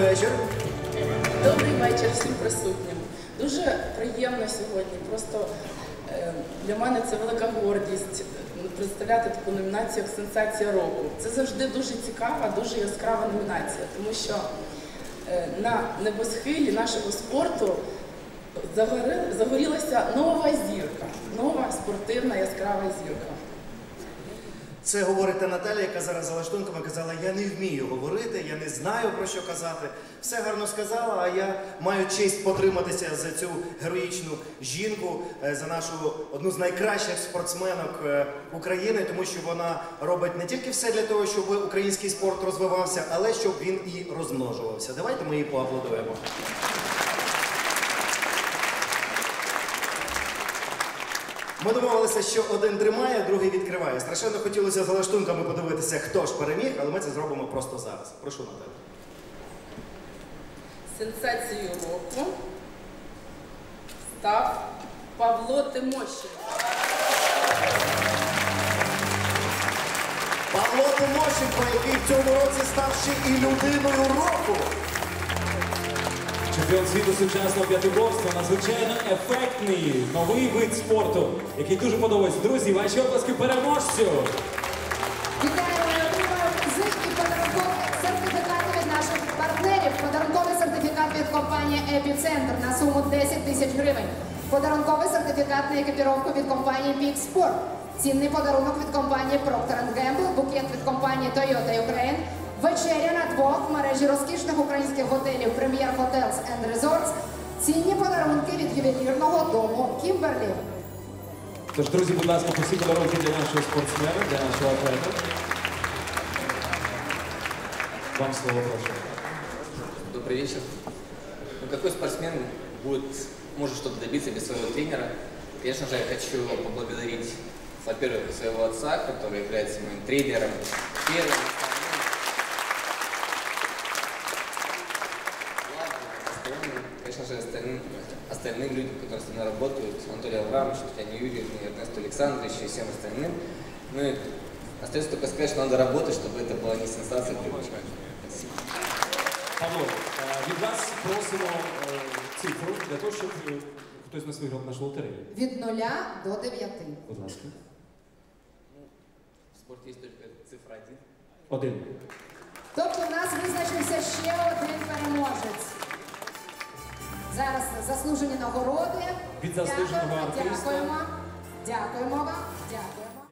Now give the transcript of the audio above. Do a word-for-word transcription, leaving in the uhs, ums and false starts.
вечір. Добрий вечір всім присутнім. Дуже приємно сьогодні. Просто е, для мене це велика гордість представляти таку номінацію як «Сенсація року». Це завжди дуже цікава, дуже яскрава номінація, тому що е, на небосхилі нашого спорту загорі, загорілася нова зірка, нова спортивна яскрава зірка. Це говорить та Наталя, яка зараз за лаштунками казала, я не вмію говорити, я не знаю, про що казати. Все гарно сказала, а я маю честь потриматися за цю героїчну жінку, за нашу одну з найкращих спортсменок України, тому що вона робить не тільки все для того, щоб український спорт розвивався, але щоб він і розмножувався. Давайте ми її поаплодуємо. Ми домовилися, що один тримає, другий відкриває. Страшенно хотілося за лаштунками подивитися, хто ж переміг, але ми це зробимо просто зараз. Прошу, Наталя. Сенсацією року став Павло Тимощенко. Павло Тимощенко, який в цьому році став ще і людиною року. Чемпіон світу сучасного п'ятиборства, надзвичайно ефектний новий вид спорту, який дуже подобається. Друзі, ваші оплески переможцю! Вітаємо і отримуємо фізичний подарунковий сертифікат від наших партнерів. Подарунковий сертифікат від компанії «Епіцентр» на суму десять тисяч гривень. Подарунковий сертифікат на екіпіровку від компанії «Пік Спорт». Цінний подарунок від компанії «Проктор енд Гембл», букет від компанії «Toyota Ukraine». Вечеря на двох в мережі розкішних українських готелів «Прем'єр Хотелс енд Резортс». Цінні подарунки від ювелірного дому «Кімберлі». Тож, друзі, будь ласка, усі подарунки для нашого спортсмена, для нашого атлета. Вам слово, прошу. Добрый вечер. Ну, какой спортсмен будет, может что-то добиться без своего тренера? Конечно же, я хочу поблагодарить, во-первых, своего отца, который является моим тренером. Первым, конечно же, остальным, остальным людям, которые со мной работают, Анатолию Аврамовичу, Татьяне Юрьевне, Эрнесту Александровичу и всем остальным. Ну и остается только сказать, что надо работать, чтобы это была не сенсация, а привычка. Павло, від вас просимо цифру для того, щоб хтось з нас виграв нашу лотерею. Від нуля до дев'яти. Будь ласка. В спорте есть только цифра один. Один. Тобто у нас визначився ще один переможець. Зараз заслужені нагороди. Від заслуженого Дякуємо, артиста. Дякуємо. Дякуємо вам.